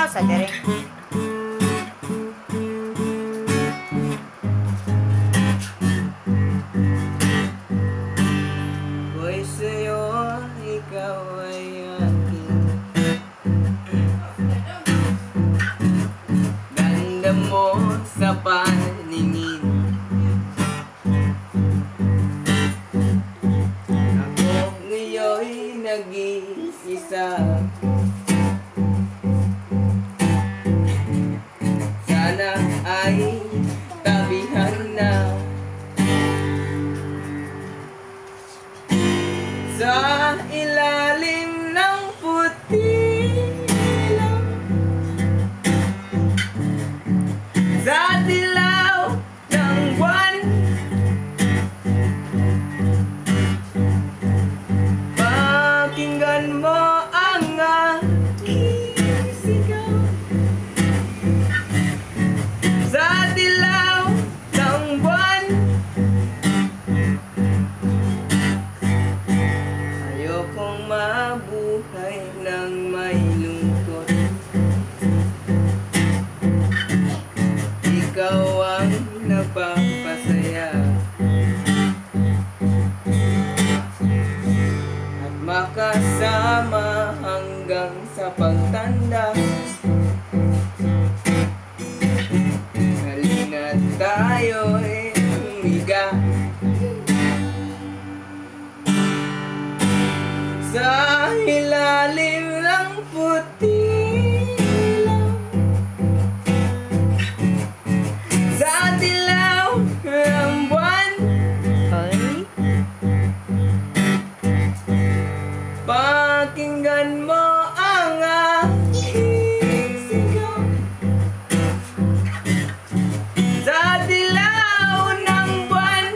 sa dire. Ko'y sa'yo, ikaw ay akin. Ganda mo sa paningin. Ako ngayon'y nag-iisa. Sana ay tabihan na. Sa ilalim ng puti lang, sa dilaw ng buwan, pakinggan mo ang aking sigaw. Sa dilaw ng buwan, ayokong mabuhay ng may lungkot. Ikaw ang nagpapasaya at makasama hanggang sa pagtanda. Halina't tayo'y humiga sa ilalim ng puti lang, sa dilaw ng buwan, pakinggan mo ang aking sigaw. Sa dilaw ng buwan,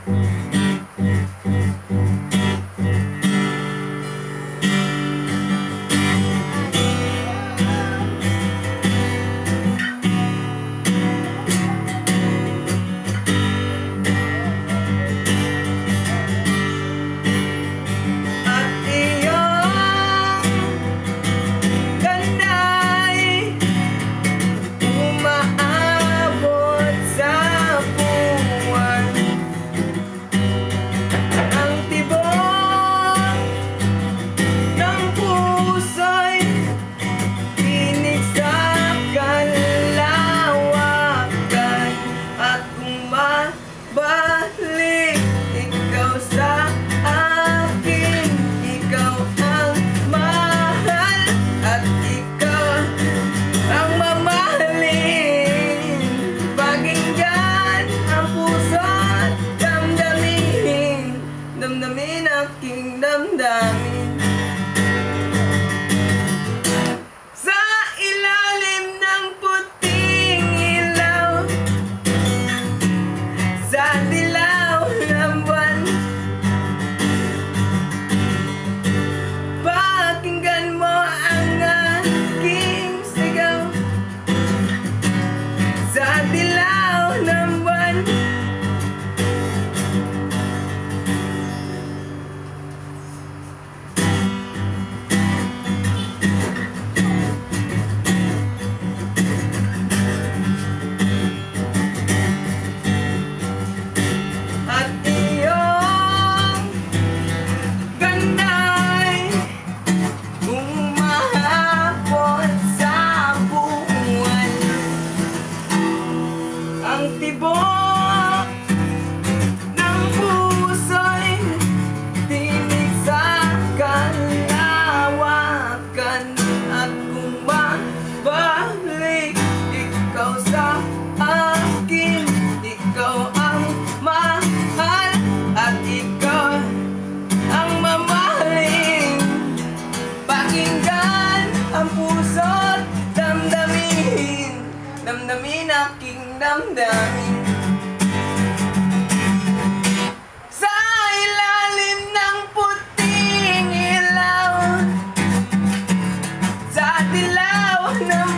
balik ikaw sa akin. Ikaw ang mahal at ikaw ang mamahalin. Pakinggan ang puso't damdamin, damdamin aking damdamin. Sa ilalim ng puting ilaw, sa dilaw ng buwan, pakinggan mo ang aking sigaw. Sa dilaw ng buwan, ang tibok ng puso'y tinig sa kalawakan. At kung mabalik ikaw sa akin, ikaw ang mahal at ikaw ang mamahalin. Pakinggan ang puso't damdamin, damdamin aking damdamin. Sa ilalim ng puting ilaw, sa dilaw ng